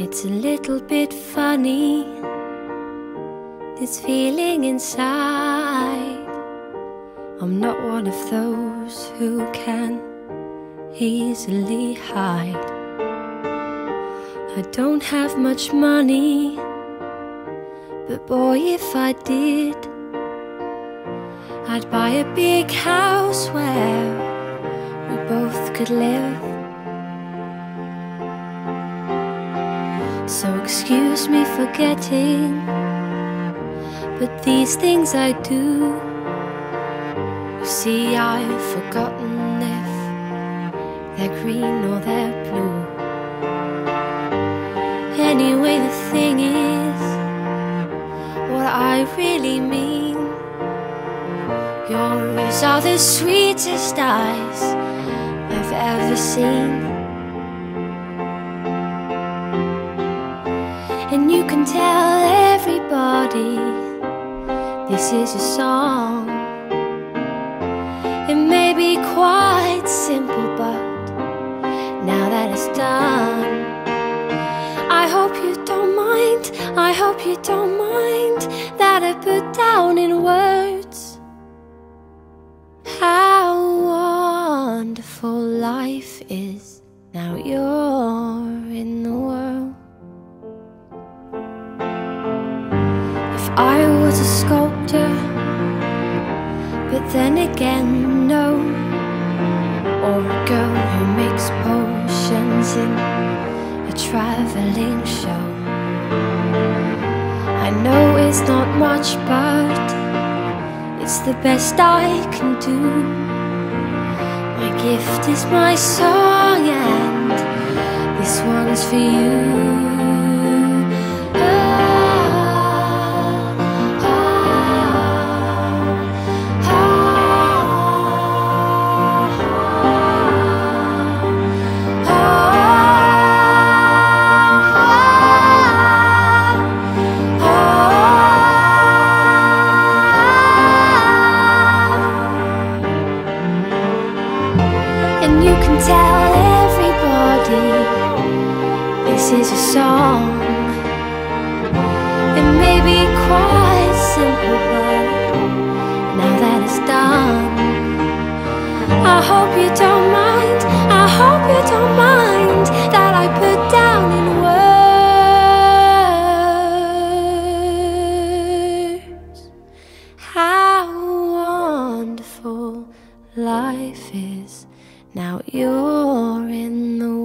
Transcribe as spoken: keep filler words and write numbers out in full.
It's a little bit funny, this feeling inside. I'm not one of those who can easily hide. I don't have much money, but boy, if I did, I'd buy a big house where we both could live. So excuse me for getting, but these things I do. You see, I've forgotten if they're green or they're blue. Anyway, the thing is, what I really mean, yours are the sweetest eyes I've ever seen. And you can tell everybody this is a song. It may be quite simple, but now that it's done, I hope you don't mind, I hope you don't mind that I put down in words how wonderful life is now you're in the world. If I was a sculptor, but then again, no, or a girl who makes potions in a traveling show. I know it's not much, but it's the best I can do. My gift is my song, and this one's for you. And you can tell everybody this is a song. It may be quite simple, but now that it's done, I hope you don't mind, I hope you don't mind that I put down in words how wonderful life is now you're in the